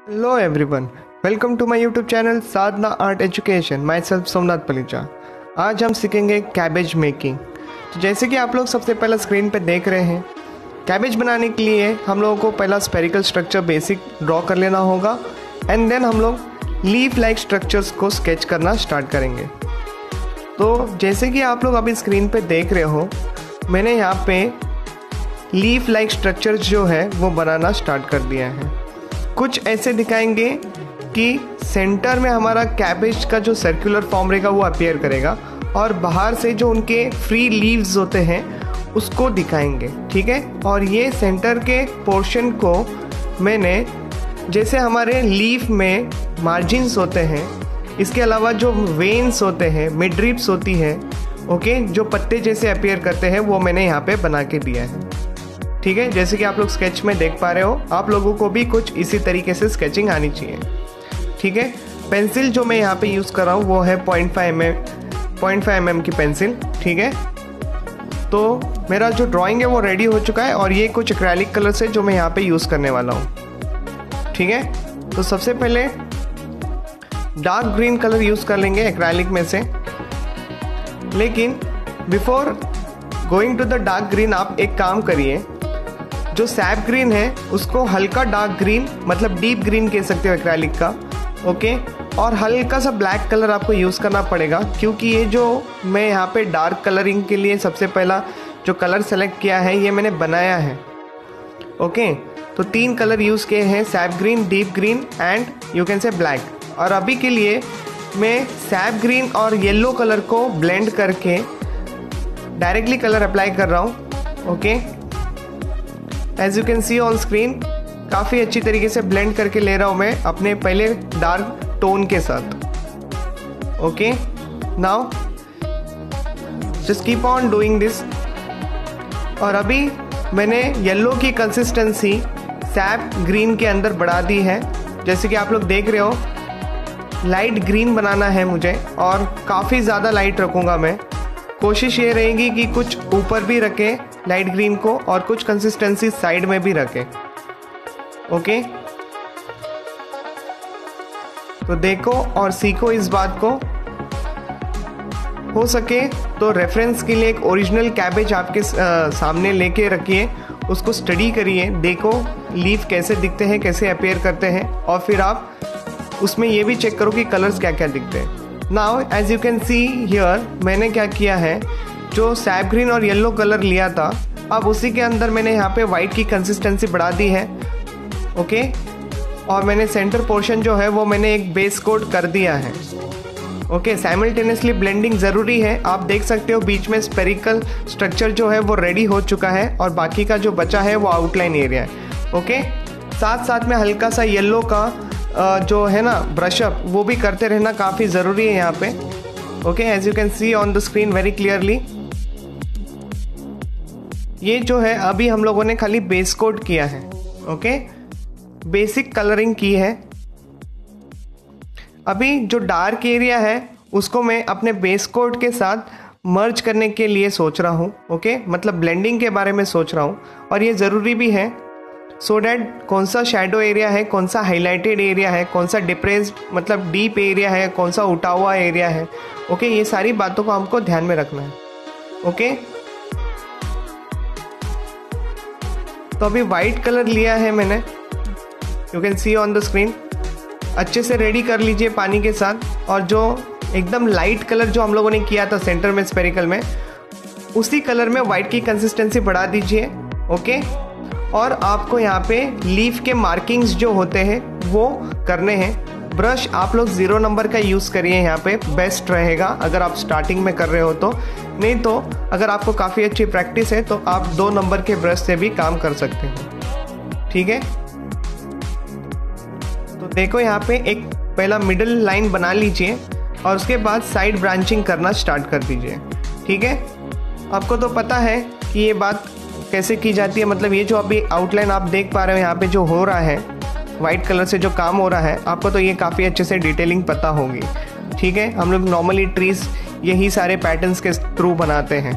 Hello everyone, welcome to my YouTube channel Sadhana art education. Myself Somnath Palicha. आज हम सीखेंगे cabbage making. तो जैसे कि आप लोग सबसे पहला स्क्रीन पे देख रहे हैं, कैबेज बनाने के लिए हम लोगों को पहला स्पेरिकल स्ट्रक्चर बेसिक ड्रॉ कर लेना होगा एंड देन हम लोग लीफ लाइक स्ट्रक्चर्स को स्केच करना स्टार्ट करेंगे। तो जैसे कि आप लोग अभी स्क्रीन पे देख रहे हो, मैंने यहाँ पे लीफ लाइक स्ट्रक्चर्स जो है वो बनाना स्टार्ट कर दिया है। कुछ ऐसे दिखाएंगे कि सेंटर में हमारा कैबेज का जो सर्कुलर फॉर्म रहेगा वो अपीयर करेगा और बाहर से जो उनके फ्री लीव्स होते हैं उसको दिखाएंगे, ठीक है। और ये सेंटर के पोर्शन को मैंने, जैसे हमारे लीफ में मार्जिन्स होते हैं, इसके अलावा जो वेन्स होते हैं, मिडरिप्स होती है, ओके, जो पत्ते जैसे अपीयर करते हैं, वो मैंने यहाँ पे बना के दिया है, ठीक है। जैसे कि आप लोग स्केच में देख पा रहे हो, आप लोगों को भी कुछ इसी तरीके से स्केचिंग आनी चाहिए, ठीक है। पेंसिल जो मैं यहाँ पे यूज़ कर रहा हूँ वो है 0.5 mm की पेंसिल, ठीक है। तो मेरा जो ड्राइंग है वो रेडी हो चुका है और ये कुछ एक्रेलिक कलर से जो मैं यहाँ पे यूज़ करने वाला हूँ, ठीक है। तो सबसे पहले डार्क ग्रीन कलर यूज़ कर लेंगे एक्रेलिक में से, लेकिन before going to the dark green आप एक काम करिए, जो सैप ग्रीन है उसको हल्का डार्क ग्रीन, मतलब डीप ग्रीन कह सकते हो एक्रेलिक का, ओके। और हल्का सा ब्लैक कलर आपको यूज़ करना पड़ेगा, क्योंकि ये जो मैं यहाँ पे डार्क कलरिंग के लिए सबसे पहला जो कलर सेलेक्ट किया है ये मैंने बनाया है, ओके। तो 3 कलर यूज़ किए हैं, sap green, deep green and you can say black. और अभी के लिए मैं सैप ग्रीन और येलो कलर को ब्लेंड करके डायरेक्टली कलर अप्लाई कर रहा हूँ, okay. As you can see on screen, काफ़ी अच्छी तरीके से ब्लेंड करके ले रहा हूँ मैं अपने पहले डार्क टोन के साथ, okay. Now just keep on doing this. और अभी मैंने येलो की कंसिस्टेंसी सैप ग्रीन के अंदर बढ़ा दी है। जैसे कि आप लोग देख रहे हो, लाइट ग्रीन बनाना है मुझे और काफ़ी ज़्यादा लाइट रखूँगा मैं। कोशिश ये रहेगी कि कुछ ऊपर भी रखे लाइट ग्रीन को और कुछ कंसिस्टेंसी साइड में भी रखे, ओके। तो देखो और सीखो इस बात को। हो सके तो रेफरेंस के लिए एक ओरिजिनल कैबेज आपके सामने लेके रखिए, उसको स्टडी करिए, देखो लीफ कैसे दिखते हैं, कैसे अपीयर करते हैं, और फिर आप उसमें ये भी चेक करो कि कलर्स क्या क्या दिखते हैं। Now as you can see here, मैंने क्या किया है, जो सैप ग्रीन और येलो कलर लिया था, अब उसी के अंदर मैंने यहाँ पे वाइट की कंसिस्टेंसी बढ़ा दी है, ओके। और मैंने सेंटर पोर्शन जो है वो मैंने एक बेस कोट कर दिया है, ओके। साइमल्टेनियसली ब्लेंडिंग ज़रूरी है। आप देख सकते हो बीच में स्पेरिकल स्ट्रक्चर जो है वो रेडी हो चुका है और बाकी का जो बचा है वो आउटलाइन एरिया है, ओके। साथ साथ में हल्का सा येलो का जो है ना ब्रशअप, वो भी करते रहना काफ़ी ज़रूरी है यहाँ पे, okay. As you can see on the screen very clearly, ये जो है अभी हम लोगों ने खाली बेस कोट किया है, ओके, बेसिक कलरिंग की है। अभी जो डार्क एरिया है उसको मैं अपने बेस कोट के साथ मर्ज करने के लिए सोच रहा हूँ, ओके, मतलब ब्लेंडिंग के बारे में सोच रहा हूँ। और ये ज़रूरी भी है सो डैट कौन सा शेडो एरिया है, कौन सा हाईलाइटेड एरिया है, कौन सा डिप्रेस्ड मतलब डीप एरिया है, कौन सा उठा हुआ एरिया है, ओके। ये सारी बातों को हमको ध्यान में रखना है, ओके। तो अभी वाइट कलर लिया है मैंने, you can see on the screen. अच्छे से रेडी कर लीजिए पानी के साथ, और जो एकदम लाइट कलर जो हम लोगों ने किया था सेंटर में स्पेरिकल में, उसी कलर में वाइट की कंसिस्टेंसी बढ़ा दीजिए, ओके। और आपको यहाँ पे लीफ के मार्किंग्स जो होते हैं वो करने हैं। ब्रश आप लोग 0 नंबर का यूज़ करिए, यहाँ पे बेस्ट रहेगा अगर आप स्टार्टिंग में कर रहे हो तो। नहीं तो अगर आपको काफ़ी अच्छी प्रैक्टिस है तो आप 2 नंबर के ब्रश से भी काम कर सकते हो, ठीक है। तो देखो यहाँ पे एक पहला मिडल लाइन बना लीजिए और उसके बाद साइड ब्रांचिंग करना स्टार्ट कर दीजिए, ठीक है। आपको तो पता है कि ये बात कैसे की जाती है, मतलब ये जो अभी आउटलाइन आप देख पा रहे हो यहाँ पे जो हो रहा है वाइट कलर से जो काम हो रहा है, आपको तो ये काफ़ी अच्छे से डिटेलिंग पता होगी, ठीक है। हम लोग नॉर्मली ट्रीज यही सारे पैटर्न्स के थ्रू बनाते हैं,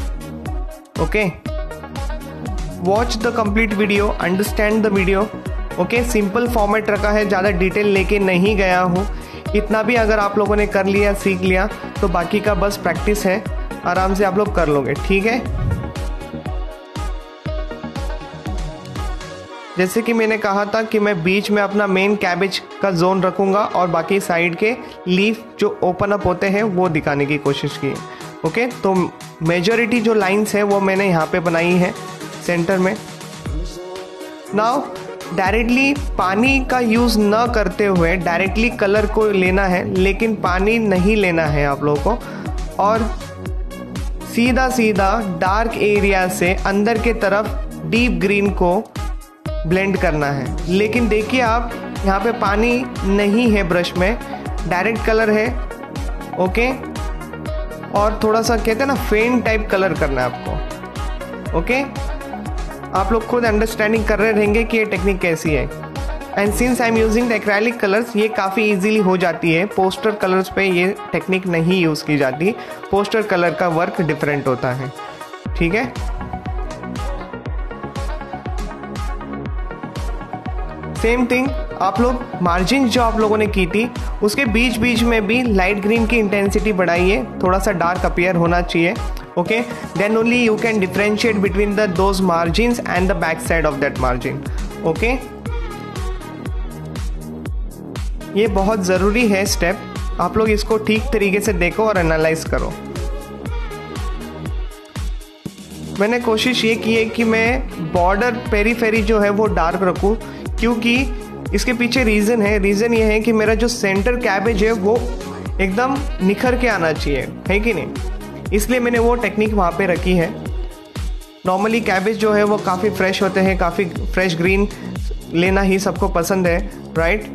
okay. Watch the complete video, understand the video okay, simple format रखा है, ज़्यादा डिटेल लेके नहीं गया हूँ। इतना भी अगर आप लोगों ने कर लिया, सीख लिया, तो बाकी का बस प्रैक्टिस है, आराम से आप लोग कर लोगे। ठीक है, जैसे कि मैंने कहा था कि मैं बीच में अपना मेन कैबेज का जोन रखूँगा और बाकी साइड के लीफ जो ओपन अप होते हैं वो दिखाने की कोशिश की है। ओके, तो मेजॉरिटी जो लाइंस है वो मैंने यहाँ पे बनाई है सेंटर में। नाउ डायरेक्टली पानी का यूज़ न करते हुए डायरेक्टली कलर को लेना है, लेकिन पानी नहीं लेना है आप लोगों को, और सीधा सीधा डार्क एरिया से अंदर के तरफ डीप ग्रीन को ब्लेंड करना है। लेकिन देखिए आप यहाँ पे पानी नहीं है ब्रश में, डायरेक्ट कलर है। ओके, और थोड़ा सा कहते हैं ना फेंट टाइप कलर करना है आपको। ओके, आप लोग खुद अंडरस्टैंडिंग कर रहे रहेंगे कि ये टेक्निक कैसी है। And since I am using the acrylic colours, ये काफ़ी इजीली हो जाती है। पोस्टर कलर्स पे ये टेक्निक नहीं यूज़ की जाती, पोस्टर कलर का वर्क डिफरेंट होता है। ठीक है, सेम थिंग आप लोग मार्जिन जो आप लोगों ने की थी उसके बीच बीच में भी लाइट ग्रीन की इंटेंसिटी बढ़ाइए, थोड़ा सा डार्क अपीयर होना चाहिए। Okay, then only you can differentiate between the those margins and the back side of that margin. Okay, ये बहुत ज़रूरी है स्टेप, आप लोग इसको ठीक तरीके से देखो और एनालाइज करो। मैंने कोशिश ये की है कि मैं बॉर्डर पेरीफेरी जो है वो डार्क रखूँ, क्योंकि इसके पीछे रीज़न है। रीज़न ये है कि मेरा जो सेंटर कैबेज है वो एकदम निखर के आना चाहिए, है कि नहीं, इसलिए मैंने वो टेक्निक वहाँ पे रखी है। नॉर्मली कैबेज जो है वो काफ़ी फ्रेश होते हैं, काफ़ी फ्रेश ग्रीन लेना ही सबको पसंद है, राइट।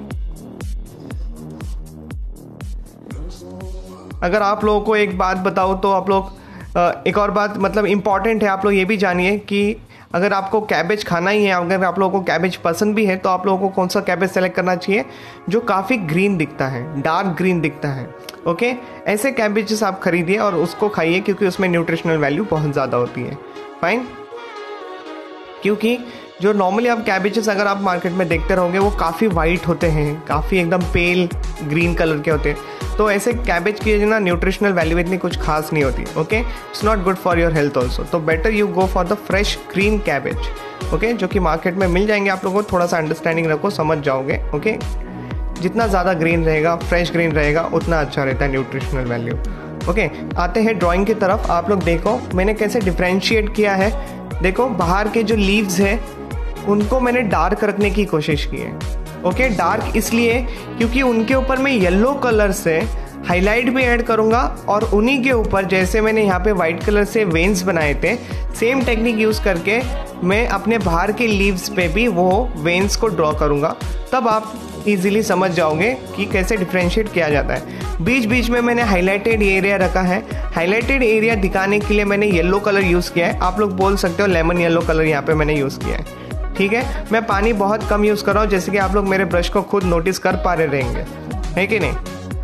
अगर आप लोगों को एक बात बताऊँ तो आप लोग एक और बात मतलब इम्पॉर्टेंट है, आप लोग ये भी जानिए कि अगर आपको कैबेज खाना ही है, अगर आप लोगों को कैबेज पसंद भी है, तो आप लोगों को कौन सा कैबेज सेलेक्ट करना चाहिए जो काफ़ी ग्रीन दिखता है, डार्क ग्रीन दिखता है। ओके, ऐसे कैबेजेस आप खरीदिए और उसको खाइए, क्योंकि उसमें न्यूट्रिशनल वैल्यू बहुत ज़्यादा होती है। फाइन, क्योंकि जो नॉर्मली आप कैबेजेस अगर आप मार्केट में देखते रहोगे वो काफ़ी वाइट होते हैं, काफ़ी एकदम पेल ग्रीन कलर के होते हैं, तो ऐसे कैबेज की ना न्यूट्रिशनल वैल्यू इतनी कुछ खास नहीं होती। Okay, it's not good for your health also, तो better you go for the fresh green cabbage. Okay, जो कि मार्केट में मिल जाएंगे, आप लोगों को थोड़ा सा अंडरस्टैंडिंग रखो, समझ जाओगे। ओके, जितना ज़्यादा ग्रीन रहेगा, फ्रेश ग्रीन रहेगा, उतना अच्छा रहता है न्यूट्रिशनल वैल्यू। ओके, आते हैं ड्राइंग की तरफ। आप लोग देखो मैंने कैसे डिफ्रेंशिएट किया है। देखो बाहर के जो लीव्स है उनको मैंने डार्क रखने की कोशिश की है। ओके, डार्क इसलिए क्योंकि उनके ऊपर मैं येलो कलर से हाईलाइट भी ऐड करूंगा, और उन्हीं के ऊपर जैसे मैंने यहाँ पे वाइट कलर से वेन्स बनाए थे, सेम टेक्निक यूज़ करके मैं अपने बाहर के लीव्स पे भी वो वेन्स को ड्रॉ करूंगा। तब आप इजीली समझ जाओगे कि कैसे डिफ्रेंशिएट किया जाता है। बीच बीच में मैंने हाईलाइटेड एरिया रखा है। हाईलाइटेड एरिया दिखाने के लिए मैंने येलो कलर यूज़ किया है, आप लोग बोल सकते हो लेमन येलो कलर यहाँ पे मैंने यूज़ किया है। ठीक है, मैं पानी बहुत कम यूज़ कर रहा हूँ, जैसे कि आप लोग मेरे ब्रश को खुद नोटिस कर पा रहे रहेंगे, है कि नहीं।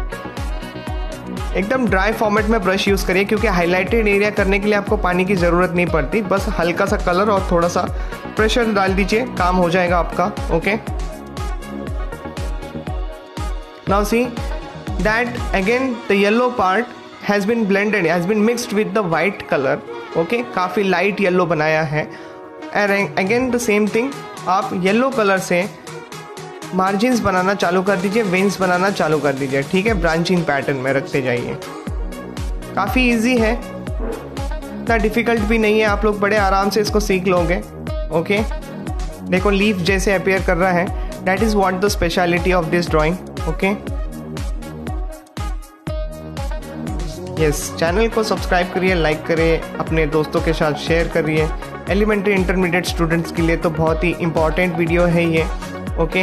एकदम ड्राई फॉर्मेट में ब्रश यूज़ करिए, क्योंकि हाईलाइटेड एरिया करने के लिए आपको पानी की ज़रूरत नहीं पड़ती, बस हल्का सा कलर और थोड़ा सा प्रेशर डाल दीजिए, काम हो जाएगा आपका। Okay, now see that again the yellow part has been blended, has been mixed with the white colour. Okay, काफ़ी लाइट येलो बनाया है। And again the same thing, आप येलो कलर से मार्जिन्स बनाना चालू कर दीजिए, वेन्स बनाना चालू कर दीजिए। ठीक है, ब्रांचिंग पैटर्न में रखते जाइए। काफ़ी इजी है, इतना डिफ़िकल्ट भी नहीं है, आप लोग बड़े आराम से इसको सीख लोगे। ओके, देखो लीफ जैसे अपीयर कर रहा है, that is what the speciality of this drawing. Okay, yes, channel को सब्सक्राइब करिए, लाइक करिए, अपने दोस्तों के साथ शेयर करिए। एलिमेंट्री इंटरमीडिएट स्टूडेंट्स के लिए तो बहुत ही इंपॉर्टेंट वीडियो है ये। ओके,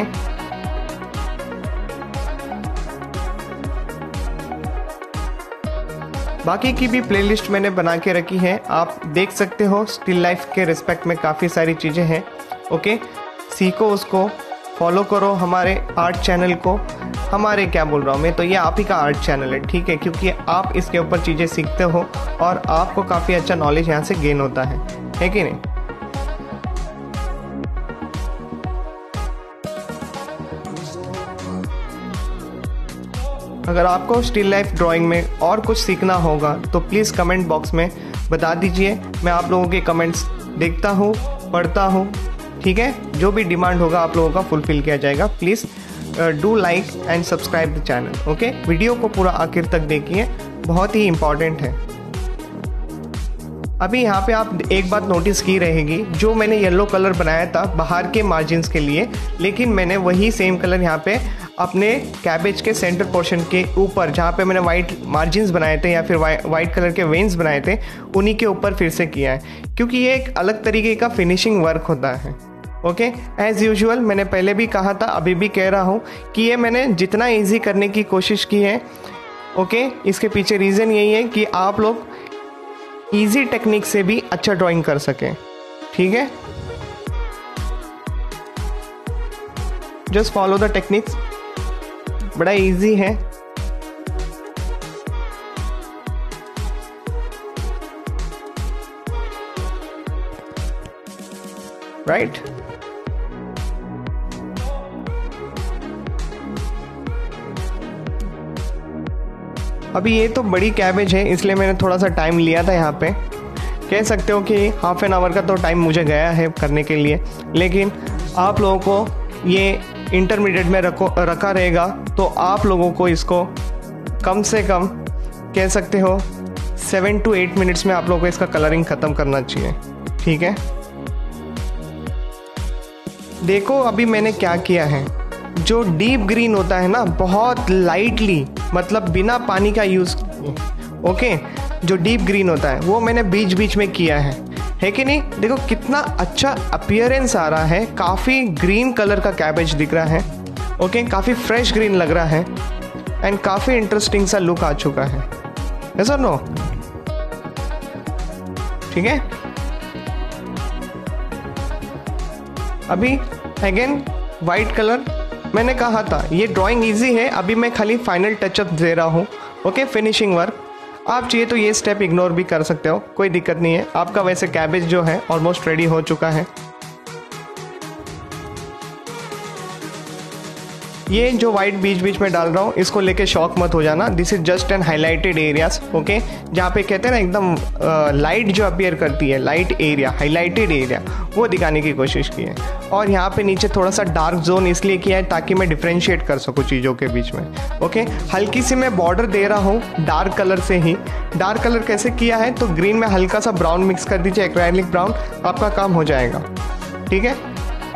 बाकी की भी प्लेलिस्ट मैंने बना के रखी है, आप देख सकते हो। स्टिल लाइफ के रिस्पेक्ट में काफ़ी सारी चीज़ें हैं। ओके, सीखो, उसको फॉलो करो, हमारे आर्ट चैनल को। हमारे क्या बोल रहा हूँ मैं, तो ये आप ही का आर्ट चैनल है। ठीक है, क्योंकि आप इसके ऊपर चीज़ें सीखते हो और आपको काफ़ी अच्छा नॉलेज यहाँ से गेन होता है कि नहीं। अगर आपको स्टिल लाइफ ड्राइंग में और कुछ सीखना होगा तो प्लीज़ कमेंट बॉक्स में बता दीजिए। मैं आप लोगों के कमेंट्स देखता हूँ, पढ़ता हूँ, ठीक है। जो भी डिमांड होगा आप लोगों का फुलफिल किया जाएगा। Please do like and subscribe the channel, okay. Video को पूरा आखिर तक देखिए, बहुत ही इम्पॉर्टेंट है। अभी यहाँ पे आप एक बात नोटिस की रहेगी, जो मैंने येलो कलर बनाया था बाहर के मार्जिन्स के लिए, लेकिन मैंने वही सेम कलर यहाँ पे अपने कैबेज के सेंटर पोर्शन के ऊपर, जहाँ पे मैंने वाइट मार्जिन्स बनाए थे या फिर वाइट कलर के वेन्स बनाए थे, उन्हीं के ऊपर फिर से किया है, क्योंकि ये एक अलग तरीके का फिनिशिंग वर्क होता है, ओके। एज़ यूजुअल मैंने पहले भी कहा था, अभी भी कह रहा हूँ कि ये मैंने जितना ईजी करने की कोशिश की है, ओके। इसके पीछे रीज़न यही है कि आप लोग इजी टेक्निक से भी अच्छा ड्राइंग कर सकें, ठीक है। जस्ट फॉलो द टेक्निक्स, बड़ा इजी है। राइट। अभी ये तो बड़ी कैबेज है, इसलिए मैंने थोड़ा सा टाइम लिया था। यहाँ पे कह सकते हो कि हाफ एन आवर का तो टाइम मुझे गया है करने के लिए, लेकिन आप लोगों को ये इंटरमीडिएट में रखा रहेगा तो आप लोगों को इसको कम से कम कह सकते हो 7 to 8 मिनट्स में आप लोगों को इसका कलरिंग ख़त्म करना चाहिए, ठीक है। देखो अभी मैंने क्या किया है, जो डीप ग्रीन होता है ना, बहुत लाइटली, मतलब बिना पानी का यूज़, ओके, जो डीप ग्रीन होता है वो मैंने बीच बीच में किया है कि नहीं। देखो कितना अच्छा अपीयरेंस आ रहा है, काफ़ी ग्रीन कलर का कैबेज दिख रहा है, ओके, काफ़ी फ्रेश ग्रीन लग रहा है एंड काफ़ी इंटरेस्टिंग सा लुक आ चुका है, यस और नो, ठीक है। अभी अगेन वाइट कलर, मैंने कहा था ये ड्राइंग इजी है, अभी मैं खाली फाइनल टचअप दे रहा हूँ, ओके, फिनिशिंग वर्क। आप चाहिए तो ये स्टेप इग्नोर भी कर सकते हो, कोई दिक्कत नहीं है। आपका वैसे कैबेज जो है ऑलमोस्ट रेडी हो चुका है। ये जो वाइट बीच बीच में डाल रहा हूँ, इसको लेके शॉक मत हो जाना, this is just an highlighted areas, okay. जहाँ पे कहते हैं ना एकदम लाइट जो अपीयर करती है, लाइट एरिया, हाईलाइटेड एरिया, वो दिखाने की कोशिश की है। और यहाँ पे नीचे थोड़ा सा डार्क जोन इसलिए किया है ताकि मैं डिफ्रेंशिएट कर सकूँ चीज़ों के बीच में, ओके। हल्की सी मैं बॉर्डर दे रहा हूँ डार्क कलर से ही। डार्क कलर कैसे किया है, तो ग्रीन में हल्का सा ब्राउन मिक्स कर दीजिए, एक्रेलिक ब्राउन, आपका काम हो जाएगा, ठीक है।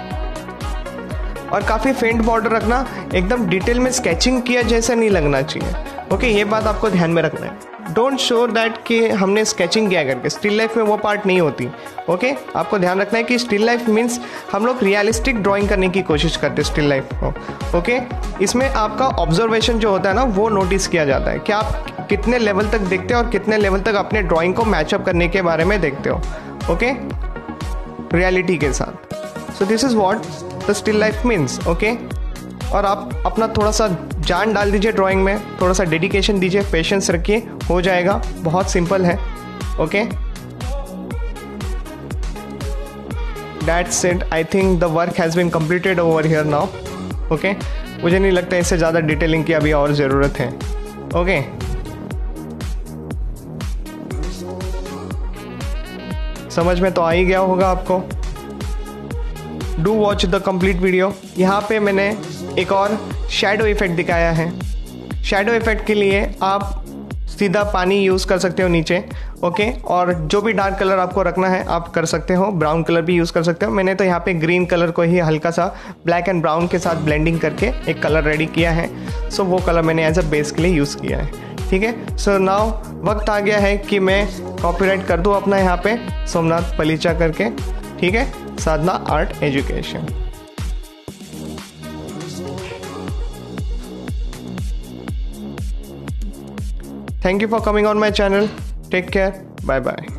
और काफ़ी फेंट बॉर्डर रखना, एकदम डिटेल में स्केचिंग किया जैसा नहीं लगना चाहिए, ओके। ये बात आपको ध्यान में रखना है। डोंट शो दैट कि हमने स्केचिंग किया करके, स्टिल लाइफ में वो पार्ट नहीं होती, ओके। आपको ध्यान रखना है कि स्टिल लाइफ मीन्स हम लोग रियलिस्टिक ड्राइंग करने की कोशिश करते हैं स्टिल लाइफ को, ओके। इसमें आपका ऑब्जर्वेशन जो होता है ना, वो नोटिस किया जाता है कि आप कितने लेवल तक देखते हो और कितने लेवल तक अपने ड्राइंग को मैचअप करने के बारे में देखते हो, ओके, रियलिटी के साथ। So this is what the still life means, okay. और आप अपना थोड़ा सा जान डाल दीजिए ड्राइंग में, थोड़ा सा डेडिकेशन दीजिए, पेशेंस रखिए, हो जाएगा, बहुत सिंपल है, okay. That's it, I think the work has been completed over here now, okay. मुझे नहीं लगता इससे ज़्यादा डिटेलिंग की अभी और ज़रूरत है, ओके। समझ में तो आ ही गया होगा आपको। Do watch the complete video. यहाँ पे मैंने एक और शैडो इफेक्ट दिखाया है। शैडो इफेक्ट के लिए आप सीधा पानी यूज़ कर सकते हो नीचे, ओके। और जो भी डार्क कलर आपको रखना है आप कर सकते हो, ब्राउन कलर भी यूज़ कर सकते हो। मैंने तो यहाँ पे ग्रीन कलर को ही हल्का सा ब्लैक एंड ब्राउन के साथ ब्लेंडिंग करके एक कलर रेडी किया है, सो वो कलर मैंने एज अ बेस के लिए यूज़ किया है, ठीक है। सो नाउ वक्त आ गया है कि मैं कॉपीराइट कर दूँ अपना यहाँ पे सोमनाथ पलीचा करके, ठीक है, Sadhana art education. Thank you for coming on my channel. Take care. Bye bye.